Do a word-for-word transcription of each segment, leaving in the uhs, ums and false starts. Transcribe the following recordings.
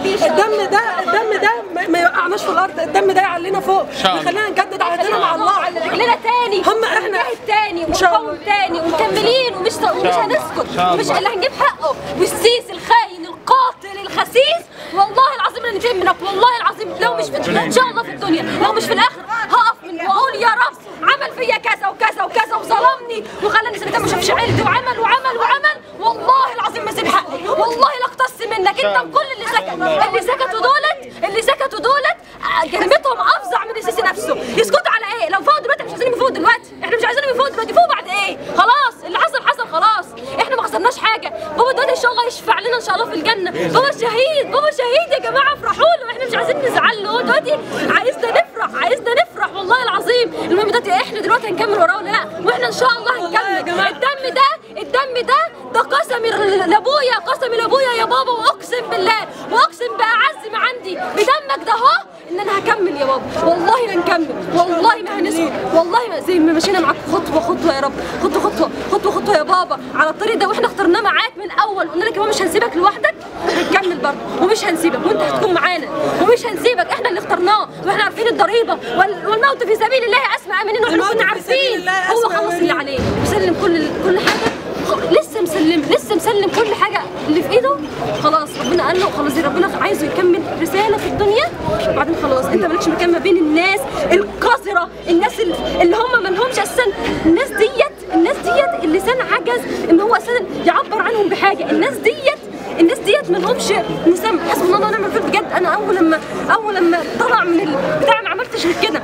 الدم ده الدم ده ما يوقعناش في الارض، الدم ده يعلينا فوق، يخلينا نجدد عهدنا مع الله على رجلنا تاني، هم احنا تاني ونقوم تاني ومكملين ومش ومش هنسكت، مش اللي هنجيب حقه. والسيسي الخاين القاتل الخسيس والله العظيم انا ننتقم منك، والله العظيم لو مش في ان شاء الله في الدنيا، لو مش في الاخر هقف من واقول يا رب عمل فيا كذا وكذا وكذا وظلمني وخلاني سنتين ما شافش عيلتي وعمل وعمل وعمل، والله العظيم ما اسيب حقي، والله لا اقتص منك انت بكل اللي سكت، اللي سكتوا دولت اللي سكتوا دولت جريمتهم افظع من السيسي نفسه. يسكتوا على ايه؟ لو فوقوا دلوقتي مش عايزين يفوقوا دلوقتي، احنا مش عايزينهم يفوقوا دلوقتي، يفوقوا بعد ايه؟ خلاص اللي حصل حصل خلاص، احنا ما خسرناش حاجه. بابا دلوقتي ان شاء الله يشفع لنا ان شاء الله في الجنه، بابا شهيد، بابا شهيد يا جماعه افرحوا له، احنا مش عايزين نزعل له، هو دلوقتي عايزنا نفرح، عايزنا نفرح والله العظيم. المهم دلوقتي احنا دلوقتي هنكمل وراه ولا لا؟ واحنا ان شاء الله هنكمل. الدم ده الدم ده ده قسمي لابويا، قسمي لابويا يا بابا، واقسم بالله واقسم باعز ما عندي بدمك ده اهو ان انا هكمل يا بابا، والله لا نكمل، والله ما هنسكت، والله ما زي ما مشينا معاك خطوه خطوه يا رب، خطوه خطوه خطوه خطوه يا بابا على الطريق ده، واحنا اخترناه معاك من الاول، قلنا لك يا بابا مش هنسيبك لوحدك، هنكمل برضه ومش هنسيبك وانت هتكون معانا ومش هنسيبك، احنا اللي اخترناه واحنا عارفين الضريبه والموت في سبيل الله اسمى امنين، واحنا كنا عارفين هو خلص اللي عليه، مسلم كل كل حاجه، لسه مسلم لسه مسلم كل حاجه اللي في ايده، خلاص ربنا قال له خلاص ربنا عايزه يكمل رساله في الدنيا، وبعدين خلاص انت مالكش مكان ما بين الناس القذره، الناس اللي هم ما لهمش اساسا، الناس ديت الناس ديت اللسان عجز ان هو اساسا يعبر عنهم بحاجه، الناس ديت الناس ديت ما لهمش لسان، حسبنا الله ونعم الوكيل بجد. انا اول لما اول لما طلع من البتاع ما عملتش غير كده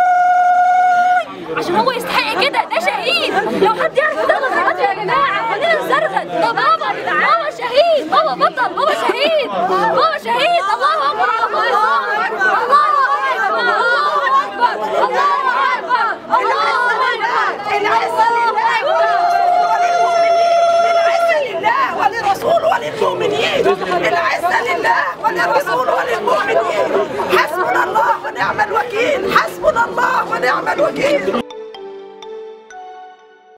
عشان هو يستحق كده، ده شهيد. لو حد يعرف ده غلط يا جماعه خلينا نصرخ، ده بابا بابا شهيد، بابا بطل، بابا شهيد، بابا شهيد. الله اكبر الله اكبر الله اكبر الله اكبر الله اكبر. العزه لله وللمؤمنين، العزه لله وللرسول وللمؤمنين، العزه لله وللرسول وللمؤمنين. حسبنا الله ونعم الوكيل، حسبنا الله ونعم الوكيل.